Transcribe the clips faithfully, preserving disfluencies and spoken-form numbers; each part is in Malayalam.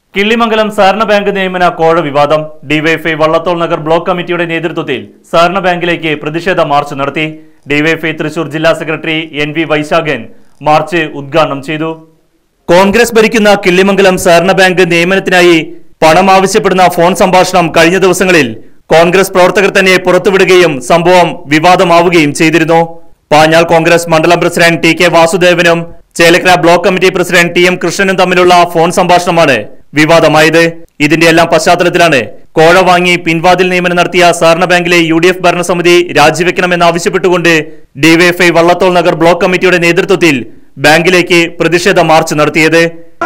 കിള്ളിമംഗലം സഹകരണ ബാങ്ക് നിയമന കോഴ വിവാദം. ഡിവൈഎഫ്ഐ വള്ളത്തോൾ നഗർ ബ്ലോക്ക് കമ്മിറ്റിയുടെ നേതൃത്വത്തിൽ സഹകരണ ബാങ്കിലേക്ക് പ്രതിഷേധ മാർച്ച് നടത്തി. ഡിവൈഎഫ്ഐ തൃശൂർ ജില്ലാ secretary N V Vaishakhan march ഉദ്ഘാടനം ചെയ്തു. കോൺഗ്രസ് ഭരിക്കുന്ന കിള്ളിമംഗലം സഹകരണ ബാങ്ക് നിയമനത്തിനായി പണം ആവശ്യപ്പെടുന്ന ഫോൺ സംഭാഷണം കഴിഞ്ഞ ദിവസങ്ങളിൽ കോൺഗ്രസ് പ്രവർത്തകർ തന്നെ പുറത്തുവിടുകയും സംഭവം വിവാദമാവുകയും ചെയ്തിരുന്നു. പാഞ്ഞാൾ കോൺഗ്രസ് മണ്ഡലം പ്രസിഡന്റ് ടി കെ വാസുദേവനും Chelakkara block committee president T M കൃഷ്ണനും തമ്മിലുള്ള ഫോൺ സംഭാഷണമാണ് വിവാദമായത്. ഇതിന്റെ എല്ലാം പശ്ചാത്തലത്തിലാണ് കോഴ വാങ്ങി പിൻവാതിൽ നിയമനം നടത്തിയ സഹകരണ ബാങ്കിലെ യു ഡി എഫ് ഭരണസമിതി രാജിവെക്കണമെന്നാവശ്യപ്പെട്ടുകൊണ്ട് ഡിവൈഎഫ്ഐ വള്ളത്തോൾ നഗർ ബ്ലോക്ക് കമ്മിറ്റിയുടെ നേതൃത്വത്തിൽ ബാങ്കിലേക്ക് പ്രതിഷേധ മാർച്ച് നടത്തിയത്.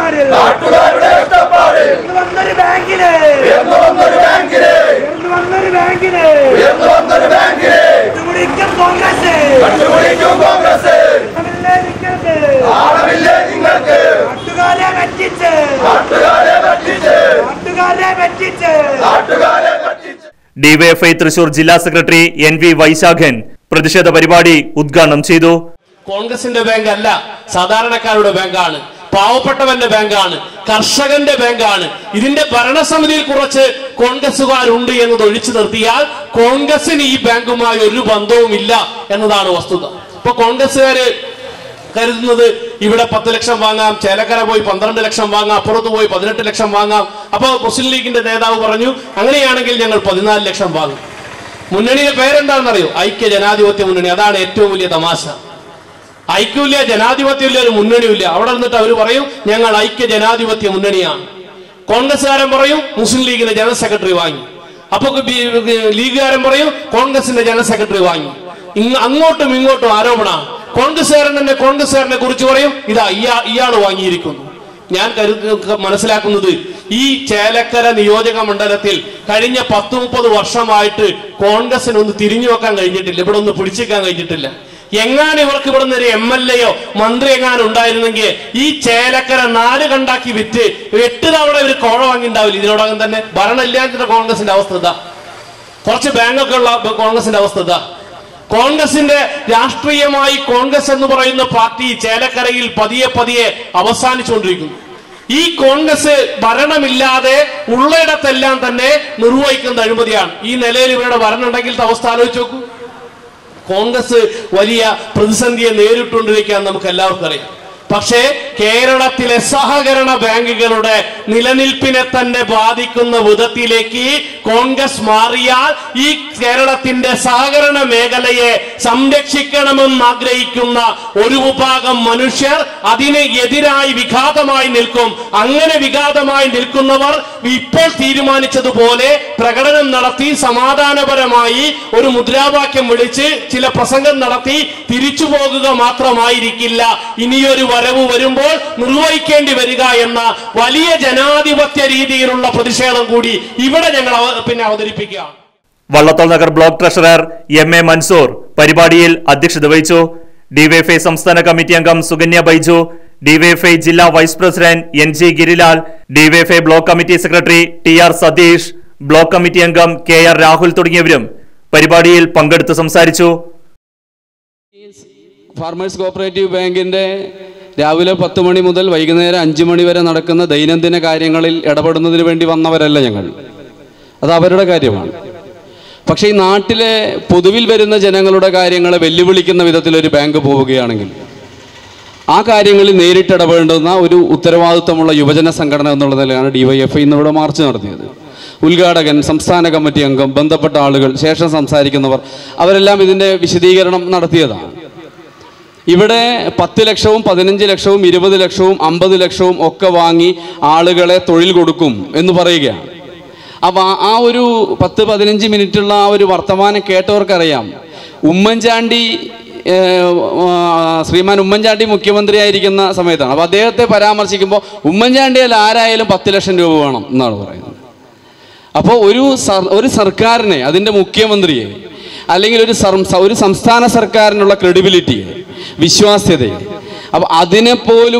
ഡിവൈഎഫ്ഐ തൃശൂർ ജില്ലാ സെക്രട്ടറി എൻ വി വൈശാഖൻ പ്രതിഷേധ പരിപാടി ഉദ്ഘാടനം ചെയ്തു. കോൺഗ്രസിന്റെ ബാങ്ക് അല്ല, സാധാരണക്കാരുടെ ബാങ്കാണ്, പാവപ്പെട്ടവന്റെ ബാങ്കാണ്, കർഷകന്റെ ബാങ്കാണ്. ഇതിന്റെ ഭരണസമിതിയിൽ കുറച്ച് കോൺഗ്രസുകാരുണ്ട് എന്നത് ഒഴിച്ചു നിർത്തിയാൽ കോൺഗ്രസിന് ഈ ബാങ്കുമായി ഒരു ബന്ധവുമില്ല എന്നതാണ് വസ്തുത. ഇപ്പൊ കോൺഗ്രസുകാര് കരുതുന്നത് ഇവിടെ പത്ത് ലക്ഷം വാങ്ങാം, ചേലക്കര പോയി പന്ത്രണ്ട് ലക്ഷം വാങ്ങാം, അപ്പുറത്ത് പോയി പതിനെട്ട് ലക്ഷം വാങ്ങാം. അപ്പൊ മുസ്ലിം ലീഗിന്റെ നേതാവ് പറഞ്ഞു, അങ്ങനെയാണെങ്കിൽ ഞങ്ങൾ പതിനാല് ലക്ഷം വാങ്ങും. മുന്നണിയുടെ പേരെന്താണെന്നറിയോ? ഐക്യ ജനാധിപത്യ മുന്നണി. അതാണ് ഏറ്റവും വലിയ തമാശ. ഐക്യമില്ല, ജനാധിപത്യമില്ല, ഒരു മുന്നണിയില്ല. അവിടെ നിന്നിട്ട് അവർ പറയും ഞങ്ങൾ ഐക്യ ജനാധിപത്യ മുന്നണിയാണ്. കോൺഗ്രസ്സുകാരൻ പറയും മുസ്ലിം ലീഗിന്റെ ജനറൽ സെക്രട്ടറി വാങ്ങി. അപ്പൊ ലീഗുകാരൻ പറയും കോൺഗ്രസിന്റെ ജനറൽ സെക്രട്ടറി വാങ്ങി. അങ്ങോട്ടും ഇങ്ങോട്ടും ആരോപണമാണ്. കോൺഗ്രസ്സുകാരൻ തന്നെ കോൺഗ്രസ്സുകാരനെ കുറിച്ച് പറയും ഇതാ ഇയാ ഇയാള് വാങ്ങിയിരിക്കുന്നു. ഞാൻ കരുതി മനസ്സിലാക്കുന്നത് ഈ ചേലക്കര നിയോജക മണ്ഡലത്തിൽ കഴിഞ്ഞ പത്ത് മുപ്പത് വർഷമായിട്ട് കോൺഗ്രസിന് ഒന്ന് തിരിഞ്ഞു വെക്കാൻ കഴിഞ്ഞിട്ടില്ല, ഇവിടെ ഒന്ന് പിടിച്ചേക്കാൻ കഴിഞ്ഞിട്ടില്ല. എങ്ങാനും ഇവർക്ക് ഇവിടെ നിന്ന് ഒരു എം എൽ എയോ മന്ത്രി എങ്ങാനും ഉണ്ടായിരുന്നെങ്കിൽ ഈ ചേലക്കര നാല് കണ്ടാക്കി വിറ്റ് എട്ട് തവണ ഇവർ കോഴ വാങ്ങിണ്ടാവില്ല. ഇതിനോടകം തന്നെ ഭരണമില്ലാത്ത കോൺഗ്രസിന്റെ അവസ്ഥ ഇതാ, കുറച്ച് ബാങ്കൊക്കെ ഉള്ള കോൺഗ്രസിന്റെ അവസ്ഥ ഇതാ. കോൺഗ്രസിന്റെ രാഷ്ട്രീയമായി കോൺഗ്രസ് എന്ന് പറയുന്ന പാർട്ടി ചേലക്കരയിൽ പതിയെ പതിയെ അവസാനിച്ചുകൊണ്ടിരിക്കുന്നു. ഈ കോൺഗ്രസ് ഭരണമില്ലാതെ ഉള്ളയിടത്തെല്ലാം തന്നെ നിർവഹിക്കുന്ന അഴിമതിയാണ്. ഈ നിലയിൽ ഇവരുടെ ഭരണം ഉണ്ടെങ്കിൽ അവസ്ഥ ആലോചിച്ച് നോക്കൂ. കോൺഗ്രസ് വലിയ പ്രതിസന്ധിയെ നേരിട്ടുകൊണ്ടിരിക്കാൻ നമുക്ക് എല്ലാവർക്കും അറിയാം. പക്ഷേ കേരളത്തിലെ സഹകരണ ബാങ്കുകളുടെ നിലനിൽപ്പിനെ തന്നെ ബാധിക്കുന്ന വിധത്തിലേക്ക് കോൺഗ്രസ് മാറിയാൽ ഈ കേരളത്തിന്റെ സഹകരണ മേഖലയെ സംരക്ഷിക്കണമെന്ന് ആഗ്രഹിക്കുന്ന ഒരു വിഭാഗം മനുഷ്യർ അതിന് എതിരായി വിഘാതമായി നിൽക്കും. അങ്ങനെ വിഘാതമായി നിൽക്കുന്നവർ ഇപ്പോൾ തീരുമാനിച്ചതുപോലെ പ്രകടനം നടത്തി സമാധാനപരമായി ഒരു മുദ്രാവാക്യം വിളിച്ച് ചില പ്രസംഗം നടത്തി തിരിച്ചു പോകുക മാത്രമായിരിക്കില്ല. ഇനിയൊരു വരവ് വരുമ്പോൾ നിർവഹിക്കേണ്ടി വരിക എന്ന വലിയ ജനാധിപത്യ രീതിയിലുള്ള പ്രതിഷേധം കൂടി ഇവിടെ ഞങ്ങൾ പിന്നെ അവതരിപ്പിക്കുകയാണ്. Vallathol Nagar block treasurer M A Mansoor പരിപാടിയിൽ അധ്യക്ഷത വഹിച്ചു. ഡിവൈഎഫ്ഐ സംസ്ഥാന കമ്മിറ്റി അംഗം സുകന്യ ബൈജു, ഡിവൈഎഫ്ഐ ജില്ലാ vice president N G Girilal, DYFI block committee secretary T R Satheesh, block committee അംഗം കെ ആർ രാഹുൽ തുടങ്ങിയവരും പരിപാടിയിൽ പങ്കെടുത്ത് സംസാരിച്ചു. ഫാർമേഴ്സ് കോഓപ്പറേറ്റീവ് ബാങ്കിന്റെ രാവിലെ പത്ത് മണി മുതൽ വൈകുന്നേരം അഞ്ചു മണി വരെ നടക്കുന്ന ദൈനംദിന കാര്യങ്ങളിൽ ഇടപെടുന്നതിന് വേണ്ടി വന്നവരല്ല ഞങ്ങൾ, അത് അവരുടെ കാര്യമാണ്. പക്ഷേ ഈ നാട്ടിലെ പൊതുവിൽ വരുന്ന ജനങ്ങളുടെ കാര്യങ്ങളെ വെല്ലുവിളിക്കുന്ന വിധത്തിലൊരു ബാങ്ക് പോവുകയാണെങ്കിൽ ആ കാര്യങ്ങളിൽ നേരിട്ട് ഇടപെടേണ്ടുന്ന ഒരു ഉത്തരവാദിത്വമുള്ള യുവജന സംഘടന എന്നുള്ള നിലയാണ് ഡിവൈഎഫ്ഐ ഇന്നിവിടെ മാർച്ച് നടത്തിയത്. ഉദ്ഘാടകൻ, സംസ്ഥാന കമ്മിറ്റി അംഗം, ബന്ധപ്പെട്ട ആളുകൾ, ശേഷം സംസാരിക്കുന്നവർ അവരെല്ലാം ഇതിൻ്റെ വിശദീകരണം നടത്തിയതാണ്. ഇവിടെ പത്ത് ലക്ഷവും പതിനഞ്ച് ലക്ഷവും ഇരുപത് ലക്ഷവും അമ്പത് ലക്ഷവും ഒക്കെ വാങ്ങി ആളുകളെ തൊഴിൽ കൊടുക്കും എന്ന് പറയുകയാണ്. അപ്പം ആ ഒരു പത്ത് പതിനഞ്ച് മിനിറ്റുള്ള ആ ഒരു വർത്തമാനം കേട്ടവർക്കറിയാം, ഉമ്മൻചാണ്ടി ശ്രീമാൻ ഉമ്മൻചാണ്ടി മുഖ്യമന്ത്രിയായിരിക്കുന്ന സമയത്താണ്. അപ്പോൾ അദ്ദേഹത്തെ പരാമർശിക്കുമ്പോൾ ഉമ്മൻചാണ്ടിയിൽ ആരായാലും പത്ത് ലക്ഷം രൂപ വേണം എന്നാണ് പറയുന്നത്. അപ്പോൾ ഒരു ഒരു സർക്കാരിനെ, അതിൻ്റെ മുഖ്യമന്ത്രിയെ, അല്ലെങ്കിൽ ഒരു ഒരു സംസ്ഥാന സർക്കാരിനുള്ള ക്രെഡിബിലിറ്റിയെ, വിശ്വാസ്യതയെ, അപ്പം അതിനെപ്പോലും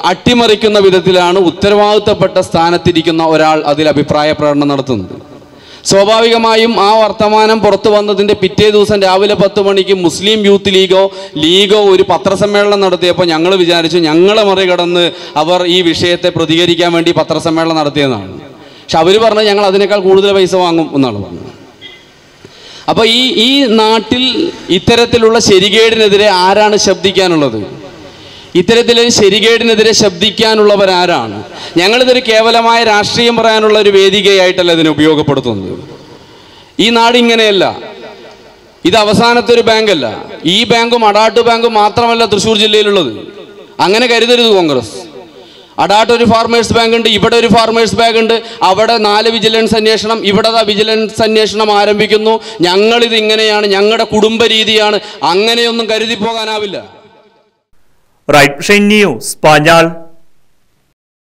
അട്ടിമറിക്കുന്ന വിധത്തിലാണ് ഉത്തരവാദിത്തപ്പെട്ട സ്ഥാനത്തിരിക്കുന്ന ഒരാൾ അതിൽ അഭിപ്രായ പ്രകടനം നടത്തുന്നത്. സ്വാഭാവികമായും ആ വർത്തമാനം പുറത്തു വന്നതിൻ്റെ പിറ്റേ ദിവസം രാവിലെ പത്ത് മണിക്ക് മുസ്ലിം യൂത്ത് ലീഗോ ലീഗോ ഒരു പത്രസമ്മേളനം നടത്തിയപ്പോൾ ഞങ്ങൾ വിചാരിച്ചു ഞങ്ങളെ മറികടന്ന് അവർ ഈ വിഷയത്തെ പ്രതികരിക്കാൻ വേണ്ടി പത്രസമ്മേളനം നടത്തിയതാണ്. പക്ഷെ അവർ പറഞ്ഞത് ഞങ്ങൾ അതിനേക്കാൾ കൂടുതൽ പൈസ വാങ്ങും എന്നാണ് പറഞ്ഞത്. അപ്പോൾ ഈ ഈ നാട്ടിൽ ഇത്തരത്തിലുള്ള ശരികേടിനെതിരെ ആരാണ് ശബ്ദിക്കാനുള്ളത്? ഇത്തരത്തിലൊരു ശരികേടിനെതിരെ ശബ്ദിക്കാനുള്ളവരാരാണ്? ഞങ്ങളിതൊരു കേവലമായ രാഷ്ട്രീയം പറയാനുള്ള ഒരു വേദികയായിട്ടല്ല ഇതിനെ ഉപയോഗപ്പെടുത്തുന്നത്. ഈ നാട് ഇങ്ങനെയല്ല. ഇത് അവസാനത്തെ ഒരു ബാങ്കല്ല. ഈ ബാങ്കും അടാട്ട് ബാങ്കും മാത്രമല്ല തൃശ്ശൂർ ജില്ലയിലുള്ളത്. അങ്ങനെ കരുതരുത് കോൺഗ്രസ്. അടാട്ട് ഒരു ഫാർമേഴ്സ് ബാങ്ക് ഉണ്ട്, ഇവിടെ ഒരു ഫാർമേഴ്സ് ബാങ്ക് ഉണ്ട്, അവിടെ നാല് വിജിലൻസ് അന്വേഷണം, ഇവിടെ വിജിലൻസ് അന്വേഷണം ആരംഭിക്കുന്നു. ഞങ്ങളിത് ഇങ്ങനെയാണ്, ഞങ്ങളുടെ കുടുംബ രീതിയാണ്, അങ്ങനെയൊന്നും കരുതി പോകാനാവില്ല. Right news Panjal.